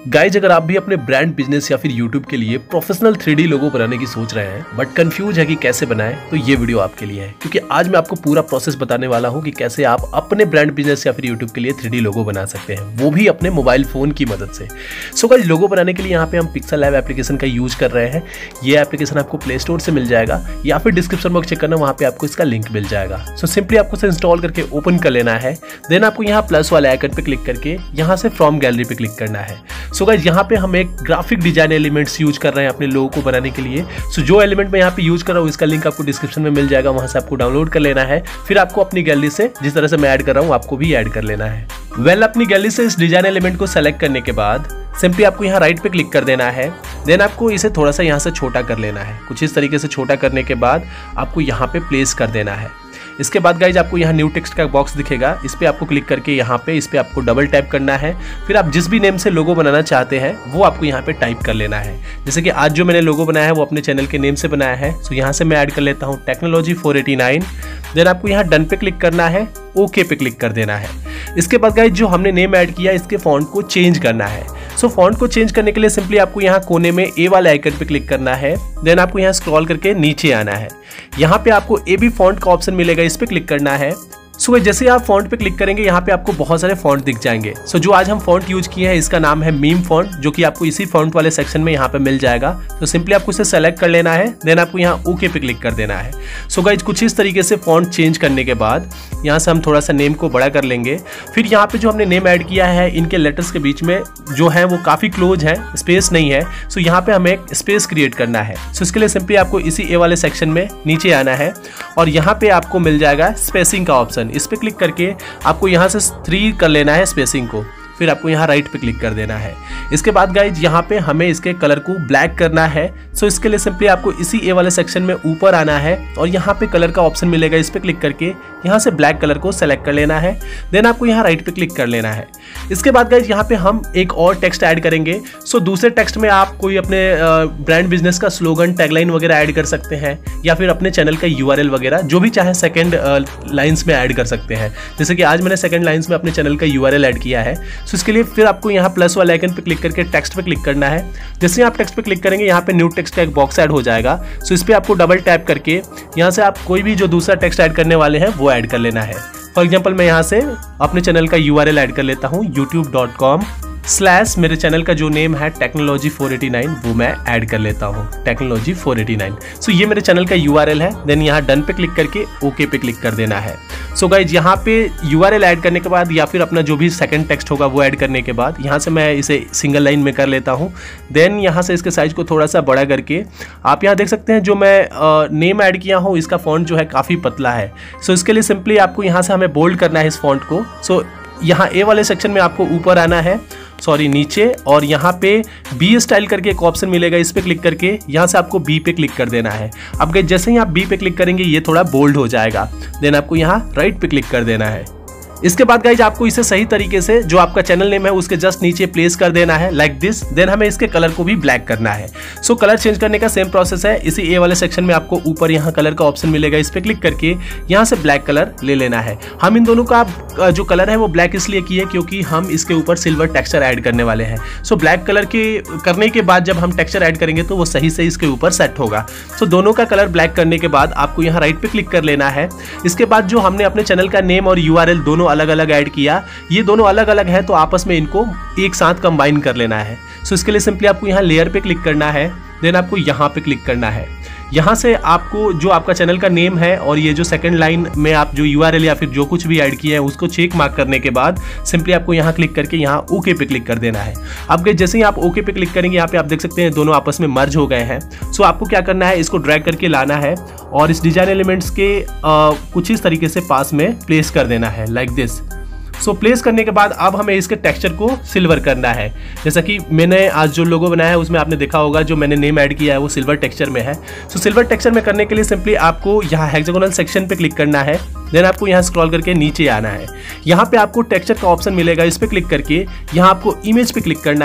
Guys, अगर आप भी अपने ब्रांड बिजनेस या फिर यूट्यूब के लिए प्रोफेशनल 3D लोगो बनाने की सोच रहे हैं बट कंफ्यूज है कि कैसे बनाएं, तो ये वीडियो आपके लिए है। क्योंकि आज मैं आपको पूरा प्रोसेस बताने वाला हूं कि कैसे आप अपने ब्रांड बिजनेस या फिर यूट्यूब के लिए 3D लोगो बना सकते हैं, वो भी अपने मोबाइल फोन की मदद से। सो गाइज, लोगो बनाने के लिए यहाँ पे हम पिक्सल लैब एप्लीकेशन का यूज कर रहे हैं। ये एप्लीकेशन आपको प्ले स्टोर से मिल जाएगा या फिर डिस्क्रिप्शन बॉक्स चेक करना, वहाँ पे आपको इसका लिंक मिल जाएगा। सो सिंपली आपको इसे इंस्टॉल करके ओपन कर लेना है। देन आपको यहाँ प्लस वाले आइकन पे क्लिक करके यहाँ से फ्रॉम गैलरी पे क्लिक करना है। सो गाइज, यहाँ पे हम एक ग्राफिक डिजाइन एलिमेंट्स यूज कर रहे हैं अपने लोगो को बनाने के लिए। सो जो एलिमेंट मैं यहाँ पे यूज कर रहा हूँ इसका लिंक आपको डिस्क्रिप्शन में मिल जाएगा, वहां से आपको डाउनलोड कर लेना है। फिर आपको अपनी गैलरी से जिस तरह से मैं ऐड कर रहा हूँ आपको भी ऐड कर लेना है। अपनी गैलरी से इस डिजाइन एलिमेंट को सेलेक्ट करने के बाद सिंपली आपको यहाँ राइट पे क्लिक कर देना है। देन आपको इसे थोड़ा सा यहाँ से छोटा कर लेना है। कुछ इस तरीके से छोटा करने के बाद आपको यहाँ पे प्लेस कर देना है। इसके बाद गाइज आपको यहाँ न्यू टेक्स्ट का बॉक्स दिखेगा, इस पे आपको क्लिक करके यहाँ पे इस पे आपको डबल टैप करना है। फिर आप जिस भी नेम से लोगो बनाना चाहते हैं वो आपको यहाँ पे टाइप कर लेना है। जैसे कि आज जो मैंने लोगो बनाया है वो अपने चैनल के नेम से बनाया है। सो यहाँ से मैं ऐड कर लेता हूँ टेक्नोलॉजी 489। देन आपको यहाँ डन पे क्लिक करना है, ओके पे क्लिक कर देना है। इसके बाद गाइज जो हमने नेम ऐड किया इसके फॉन्ट को चेंज करना है। सो फॉन्ट को चेंज करने के लिए सिंपली आपको यहाँ कोने में ए वाले आइकन पे क्लिक करना है। देन आपको यहाँ स्क्रॉल करके नीचे आना है। यहाँ पे आपको ए बी फॉन्ट का ऑप्शन मिलेगा, इस पे क्लिक करना है। सो जैसे आप फॉन्ट पे क्लिक करेंगे यहाँ पे आपको बहुत सारे फॉन्ट दिख जाएंगे। सो जो आज हम फॉन्ट यूज किए हैं इसका नाम है मीम फॉन्ट, जो कि आपको इसी फॉन्ट वाले सेक्शन में यहाँ पे मिल जाएगा। तो सिंपली आपको इसे सेलेक्ट कर लेना है। देन आपको यहाँ ओके पे क्लिक कर देना है। सो गाइज कुछ इस तरीके से फॉन्ट चेंज करने के बाद यहाँ से हम थोड़ा सा नेम को बड़ा कर लेंगे। फिर यहाँ पे जो हमने नेम ऐड किया है इनके लेटर्स के बीच में जो है वो काफी क्लोज है, स्पेस नहीं है। सो यहाँ पे हमें एक स्पेस क्रिएट करना है। सो इसके लिए सिंपली आपको इसी ए वाले सेक्शन में नीचे आना है और यहाँ पे आपको मिल जाएगा स्पेसिंग का ऑप्शन, इस पे क्लिक करके आपको यहाँ से 3 कर लेना है स्पेसिंग को। फिर आपको यहाँ राइट पे क्लिक कर देना है। इसके बाद गाइज यहाँ पे हमें इसके कलर को ब्लैक करना है। सो इसके लिए सिंपली आपको इसी ए वाले सेक्शन में ऊपर आना है और यहाँ पे कलर का ऑप्शन मिलेगा, इस पे क्लिक करके यहाँ से ब्लैक कलर को सेलेक्ट कर लेना है। देन आपको यहाँ राइट पे क्लिक कर लेना है। इसके बाद गाइज यहाँ पे हम एक और टेक्स्ट ऐड करेंगे। सो दूसरे टेक्स्ट में आप कोई अपने ब्रांड बिजनेस का स्लोगन, टैगलाइन वगैरह ऐड कर सकते हैं या फिर अपने चैनल का URL वगैरह जो भी चाहे सेकेंड लाइन्स में ऐड कर सकते हैं। जैसे कि आज मैंने सेकेंड लाइन्स में अपने चैनल का URL ऐड किया है। सो इसके लिए फिर आपको यहाँ प्लस वाले आइकन पे क्लिक करके टेक्स्ट पे क्लिक करना है। जैसे आप टेक्स्ट पे क्लिक करेंगे यहाँ पे न्यू टेक्स्ट का एक बॉक्स ऐड हो जाएगा। सो इस पे आपको डबल टैप करके यहाँ से आप कोई भी जो दूसरा टेक्स्ट ऐड करने वाले हैं वो ऐड कर लेना है। फॉर एग्जाम्पल मैं यहाँ से अपने चैनल का URL ऐड कर लेता हूँ, youtube.com/ मेरे चैनल का जो नेम है टेक्नोलॉजी 489 वो मैं ऐड कर लेता हूँ, टेक्नोलॉजी 489। सो ये मेरे चैनल का URL है। देन यहाँ डन पे क्लिक करके ओके पे क्लिक कर देना है। सो गाइज यहाँ पे URL ऐड करने के बाद या फिर अपना जो भी सेकंड टेक्स्ट होगा वो ऐड करने के बाद यहाँ से मैं इसे सिंगल लाइन में कर लेता हूँ। देन यहाँ से इसके साइज को थोड़ा सा बड़ा करके आप यहाँ देख सकते हैं जो मैं नेम ऐड किया हूँ इसका फॉन्ट जो है काफ़ी पतला है। सो इसके लिए सिंपली आपको यहाँ से हमें बोल्ड करना है इस फॉन्ट को। सो यहाँ ए वाले सेक्शन में आपको ऊपर आना है, नीचे, और यहाँ पे बी स्टाइल करके एक ऑप्शन मिलेगा, इस पे क्लिक करके यहाँ से आपको बी पे क्लिक कर देना है। अब जैसे ही आप बी पे क्लिक करेंगे ये थोड़ा बोल्ड हो जाएगा। देन आपको यहाँ राइट पे क्लिक कर देना है। इसके बाद गाइज आपको इसे सही तरीके से जो आपका चैनल नेम है उसके जस्ट नीचे प्लेस कर देना है लाइक दिस। देन हमें इसके कलर को भी ब्लैक करना है। सो कलर चेंज करने का सेम प्रोसेस है। इसी ए वाले सेक्शन में आपको ऊपर यहाँ कलर का ऑप्शन मिलेगा, इस पे क्लिक करके यहाँ से ब्लैक कलर ले लेना है। हम इन दोनों का जो कलर है वो ब्लैक इसलिए किए क्योंकि हम इसके ऊपर सिल्वर टेक्सचर ऐड करने वाले हैं। सो ब्लैक कलर के करने के बाद जब हम टेक्सचर ऐड करेंगे तो वो सही से इसके ऊपर सेट होगा। सो दोनों का कलर ब्लैक करने के बाद आपको यहाँ राइट पे क्लिक कर लेना है। इसके बाद जो हमने अपने चैनल का नेम और URL दोनों अलग अलग ऐड किया, ये दोनों अलग अलग है तो आपस में इनको एक साथ कंबाइन कर लेना है। सो इसके लिए सिंपली आपको यहाँ लेयर पे क्लिक करना है। देन आपको यहाँ पे क्लिक करना है। यहाँ से आपको जो आपका चैनल का नेम है और ये जो सेकंड लाइन में आप जो URL या फिर जो कुछ भी ऐड किया है उसको चेक मार्क करने के बाद सिंपली आपको यहाँ क्लिक करके यहाँ ओके पे क्लिक कर देना है। अब जैसे ही आप ओके पे क्लिक करेंगे यहाँ पे आप देख सकते हैं दोनों आपस में मर्ज हो गए हैं। सो आपको क्या करना है, इसको ड्रैग करके लाना है और इस डिजाइन एलिमेंट्स के कुछ इस तरीके से पास में प्लेस कर देना है लाइक दिस। सो प्लेस करने के बाद अब हमें इसके टेक्सचर को सिल्वर करना है। जैसा कि मैंने आज जो लोगो बनाया है उसमें आपने देखा होगा जो मैंने नेम ऐड किया है वो सिल्वर टेक्सचर में है। सो सिल्वर टेक्सचर में करने के लिए सिंपली आपको यहाँ हेक्सागोनल सेक्शन पे क्लिक करना है। देन आपको यहाँ स्क्रॉल करके नीचे आना है। यहाँ पे आपको टेक्सचर का ऑप्शन मिलेगा, इस पे क्लिक करके यहाँ आपको इमेज पे क्लिक करना है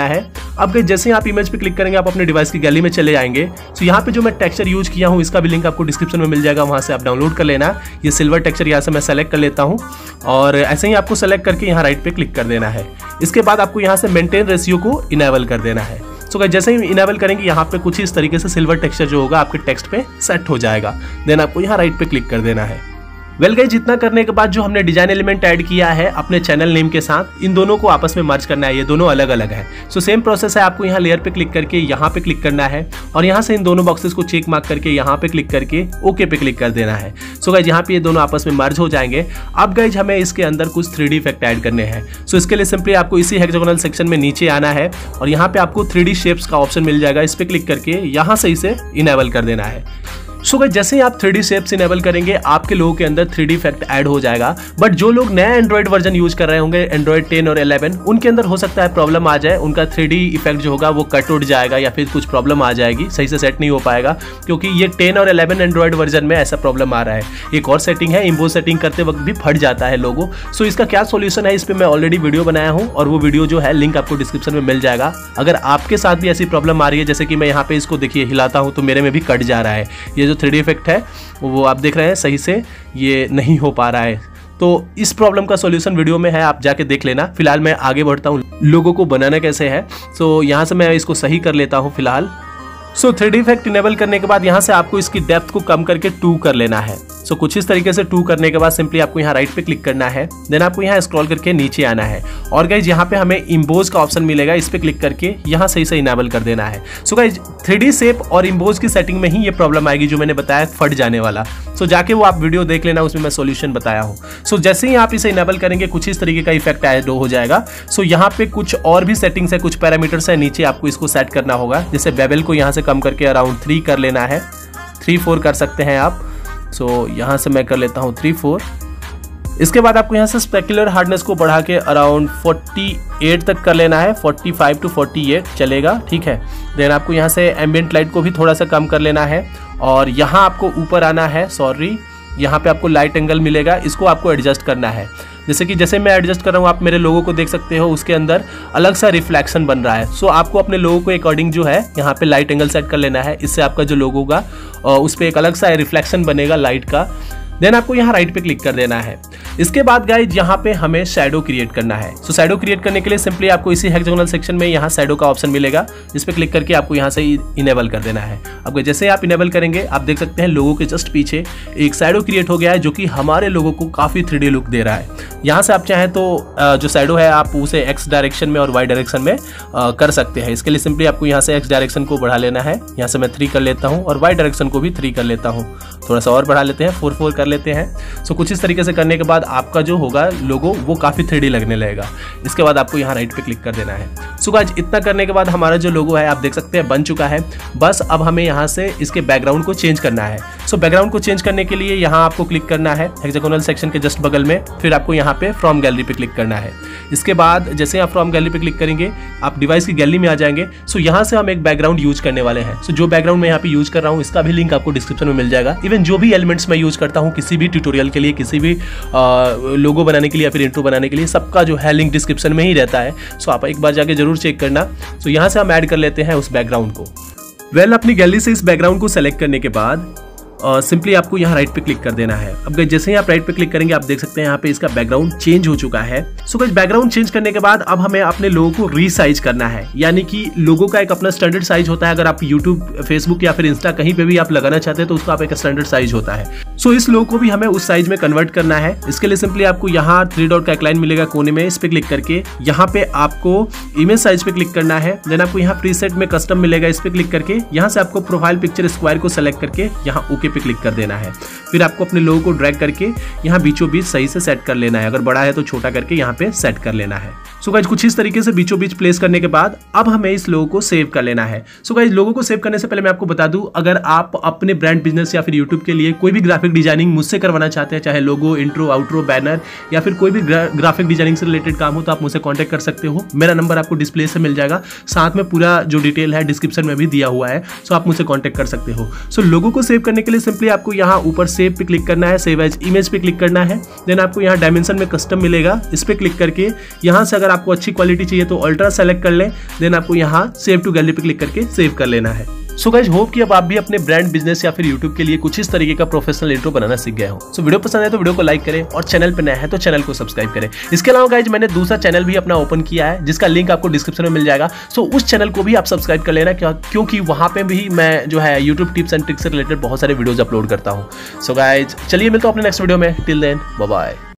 अब गाइस जैसे ही आप इमेज पे क्लिक करेंगे आप अपने डिवाइस की गैलरी में चले जाएंगे। सो यहाँ पे जो मैं टेक्सचर यूज किया हूँ इसका भी लिंक आपको डिस्क्रिप्शन में मिल जाएगा, वहाँ से आप डाउनलोड कर लेना। ये सिल्वर टेक्सचर यहाँ से मैं सेलेक्ट कर लेता हूँ और ऐसे ही आपको सेलेक्ट करके यहाँ राइट पे क्लिक कर देना है। इसके बाद आपको यहाँ से मेंटेन रेशियो को इनेबल कर देना है। सो गाइस जैसे ही इनेबल करेंगे यहाँ पे कुछ इस तरीके से सिल्वर टेक्सचर जो होगा आपके टेक्स्ट पे सेट हो जाएगा। देन आपको यहाँ राइट पे क्लिक कर देना है। वेल गाइस जितना करने के बाद जो हमने डिजाइन एलिमेंट ऐड किया है अपने चैनल नेम के साथ, इन दोनों को आपस में मर्ज करना है। ये दोनों अलग अलग है। सो सेम प्रोसेस है, आपको यहाँ लेयर पे क्लिक करके यहाँ पे क्लिक करना है और यहाँ से इन दोनों बॉक्सेस को चेक मार्क करके यहाँ पे क्लिक करके ओके पे क्लिक कर देना है। सो गाइस यहाँ पे ये दोनों आपस में मर्ज हो जाएंगे। अब गाइस हमें इसके अंदर कुछ 3D इफेक्ट ऐड करने हैं। सो इसके लिए सिंपली आपको इसी हेक्सागोनल सेक्शन में नीचे आना है और यहाँ पे आपको 3D शेप्स का ऑप्शन मिल जाएगा। इस पे क्लिक करके यहाँ से इसे इनेबल कर देना है। सो गाइस जैसे ही आप 3D शेप्स इनेबल करेंगे आपके लोगों के अंदर 3D इफेक्ट ऐड हो जाएगा। बट जो लोग नया एंड्रॉइड वर्जन यूज कर रहे होंगे, एंड्रॉइड 10 और 11, उनके अंदर हो सकता है प्रॉब्लम आ जाए, उनका 3D इफेक्ट जो होगा वो कट उठ जाएगा या फिर कुछ प्रॉब्लम आ जाएगी, सही से सेट नहीं हो पाएगा, क्योंकि ये 10 और 11 एंड्रॉइड वर्जन में ऐसा प्रॉब्लम आ रहा है। एक और सेटिंग है, इम्पोज सेटिंग करते वक्त भी फट जाता है लोगो। सो इसका क्या सोल्यूशन है, इस पर मैं ऑलरेडी वीडियो बनाया हूँ और वो वीडियो जो है लिंक आपको डिस्क्रिप्शन में मिल जाएगा। अगर आपके साथ भी ऐसी प्रॉब्लम आ रही है, जैसे कि मैं यहाँ पे इसको देखिए हिलाता हूँ तो मेरे में भी कट जा रहा है, ये जो 3D इफेक्ट है वो आप देख रहे हैं सही से ये नहीं हो पा रहा है। तो इस प्रॉब्लम का सॉल्यूशन वीडियो में है, आप जाके देख लेना। फिलहाल मैं आगे बढ़ता हूँ, लोगों को बनाना कैसे है। सो यहाँ से मैं इसको सही कर लेता हूँ फिलहाल। सो 3D इफेक्ट इनेबल करने के बाद यहाँ से आपको इसकी डेप्थ को कम करके 2 कर लेना है। सो कुछ इस तरीके से 2 करने के बाद सिंपली आपको यहाँ राइट पे क्लिक करना है। देन आपको यहाँ स्क्रॉल करके नीचे आना है और गाइज यहाँ पे हमें इम्बोज का ऑप्शन मिलेगा, इस पे क्लिक करके यहाँ सही से इनेबल कर देना है। सो गाइज 3D शेप और इम्बोज की सेटिंग में ही ये प्रॉब्लम आएगी जो मैंने बताया फट जाने वाला। सो जाके वो आप वीडियो देख लेना, उसमें मैं सोल्यूशन बताया हूँ। सो जैसे ही आप इसे इनेबल करेंगे कुछ इस तरीके का इफेक्ट ऐड हो जाएगा। सो यहाँ पे कुछ और भी सेटिंग्स है, कुछ पैरामीटर्स है, नीचे आपको इसको सेट करना होगा। जैसे बेबल को यहाँ से कम करके अराउंड 3 कर लेना है, 3-4 कर सकते हैं आप। सो यहाँ से मैं कर लेता हूँ 3-4। इसके बाद आपको यहाँ से स्पेक्युलर हार्डनेस को बढ़ा के अराउंड 48 तक कर लेना है, 45 to 48 चलेगा, ठीक है। देन आपको यहाँ से एम्बिएंट लाइट को भी थोड़ा सा कम कर लेना है और यहाँ आपको ऊपर आना है, सॉरी यहाँ पे आपको लाइट एंगल मिलेगा, इसको आपको एडजस्ट करना है। जैसे मैं एडजस्ट कर रहा हूँ, आप मेरे लोगों को देख सकते हो, उसके अंदर अलग सा रिफ्लेक्शन बन रहा है। सो आपको अपने लोगों को अकॉर्डिंग जो है यहाँ पे लाइट एंगल सेट कर लेना है, इससे आपका जो लोगो होगा उस पर एक अलग सा रिफ्लेक्शन बनेगा लाइट का। देन आपको यहाँ राइट पे क्लिक कर देना है। इसके बाद गाइज यहाँ पे हमें शैडो क्रिएट करना है। सो शैडो क्रिएट करने के लिए सिंपली आपको इसी हेक्सागोनल सेक्शन में यहाँ शैडो का ऑप्शन मिलेगा, इस पे क्लिक करके आपको यहाँ से इनेबल कर देना है। अब जैसे आप इनेबल करेंगे आप देख सकते हैं लोगों के जस्ट पीछे एक शैडो क्रिएट हो गया है जो कि हमारे लोगों को काफी 3D लुक दे रहा है। यहाँ से आप चाहें तो जो शैडो है आप उसे एक्स डायरेक्शन में और वाई डायरेक्शन में कर सकते हैं। इसके लिए सिंपली आपको यहाँ से एक्स डायरेक्शन को बढ़ा लेना है, यहाँ से मैं 3 कर लेता हूँ और वाई डायरेक्शन को भी 3 कर लेता हूँ, थोड़ा सा और बढ़ा लेते हैं, 4-4 कर लेते हैं। सो कुछ इस तरीके से करने के बाद आपका जो होगा लोगो वो काफी 3D लगने लगेगा। इसके बाद आपको यहाँ राइट पे क्लिक कर देना है। सो गाइस इतना करने के बाद हमारा जो लोगो है आप देख सकते हैं बन चुका है। बस अब हमें यहाँ से इसके बैकग्राउंड को चेंज करना है। सो बैकग्राउंड को चेंज करने के लिए यहाँ आपको क्लिक करना है हेक्सागोनल सेक्शन के जस्ट बगल में, फिर आपको यहाँ पे फ्रॉम गैलरी पे क्लिक करना है। इसके बाद जैसे आप फ्रॉम गैलरी पे क्लिक करेंगे आप डिवाइस की गैलरी में आ जाएंगे। सो यहाँ से हम एक बैकग्राउंड यूज करने वाले हैं। सो जो बैकग्राउंड मैं यहाँ पे यूज कर रहा हूँ इसका भी लिंक आपको डिस्क्रिप्शन में मिल जाएगा। इवन जो भी एलिमेंट्स मैं यूज करता हूँ किसी भी ट्यूटोरियल के लिए, किसी भी लोगो बनाने के लिए या फिर इंट्रो बनाने के लिए, सबका जो है लिंक डिस्क्रिप्शन में ही रहता है। सो आप एक बार जाके जरूर चेक करना। सो यहाँ से हम ऐड कर लेते हैं उस बैकग्राउंड को। वेल अपनी गैलरी से इस बैकग्राउंड को सेलेक्ट करने के बाद सिंपली आपको यहाँ राइट पे क्लिक कर देना है। अब जैसे ही आप राइट पे क्लिक करेंगे आप देख सकते हैं यहाँ पे इसका बैकग्राउंड चेंज हो चुका है। सो गाइस बैकग्राउंड चेंज करने के बाद अब हमें अपने लोगो को रीसाइज करना है, यानी कि लोगो का एक अपना स्टैंडर्ड साइज होता है। अगर आप यूट्यूब, फेसबुक या फिर इंस्टा कहीं पे भी आप लगाना चाहते हैं तो उसका आप एक स्टैंडर्ड साइज होता है। सो इस लोगो को भी हमें उस साइज में कन्वर्ट करना है। इसके लिए सिंपली आपको यहाँ 3 डॉट का एक लाइन मिलेगा कोने में, इस पे क्लिक करके यहाँ पे आपको इमेज साइज पे क्लिक करना है। देन आपको यहाँ प्रीसेट में कस्टम मिलेगा, इस पे क्लिक करके यहाँ से आपको प्रोफाइल पिक्चर स्क्वायर को सेलेक्ट करके यहाँ ओके पे क्लिक कर देना है। फिर आपको अपने लोगो को ड्रैग करके यहाँ बीचों बीच सही से सेट कर लेना है, अगर बड़ा है तो छोटा करके यहाँ पे सेट कर लेना है। सो गाइस कुछ इस तरीके से बीचों बीच प्लेस करने के बाद अब हमें इस लोगो को सेव कर लेना है। सो गाइस लोगो को सेव करने से पहले मैं आपको बता दूं, अगर आप अपने ब्रांड बिजनेस या फिर यूट्यूब के लिए कोई भी ग्राफिक डिजाइनिंग मुझसे करवाना चाहते हैं, चाहे लोगो, इंट्रो, आउट्रो, बैनर या फिर कोई भी ग्राफिक डिजाइनिंग से रिलेटेड काम हो, तो आप मुझसे कॉन्टैक्ट कर सकते हो। मेरा नंबर आपको डिस्प्ले से मिल जाएगा, साथ में पूरा जो डिटेल है डिस्क्रिप्शन में भी दिया हुआ है। सो आप मुझसे कॉन्टैक्ट कर सकते हो। सो लोगो को सेव करने के लिए सिंपली आपको यहाँ ऊपर सेव पे क्लिक करना है, सेव एज इमेज पे क्लिक करना है। देन आपको यहाँ डायमेंशन में कस्टम मिलेगा, इस पे क्लिक करके यहाँ से अगर आपको अच्छी क्वालिटी चाहिए तो अल्ट्रा सेलेक्ट कर लें। देन आपको यहाँ सेव टू गैलरी पे क्लिक करके सेव कर लेना है। सो गाइज होप कि अब आप भी अपने ब्रांड बिजनेस या फिर यूट्यूब के लिए कुछ इस तरीके का प्रोफेशनल इंट्रो बनाना सीख गए हो। सो वीडियो पसंद है तो वीडियो को लाइक करें और चैनल पे नया है तो चैनल को सब्सक्राइब करें। इसके अलावा गाइज मैंने दूसरा चैनल भी अपना ओपन किया है जिसका लिंक आपको डिस्क्रिप्शन में मिल जाएगा। सो उस चैनल को भी आप सब्सक्राइब कर लेना क्योंकि वहां पे भी मैं जो है यूट्यूब टिप्स एंड ट्रिक्स से रिलेटेड बहुत सारे वीडियोज अपलोड करता हूँ। सो गाइज चलिए मिलता हूँ अपने नेक्स्ट वीडियो में। Till then bye bye.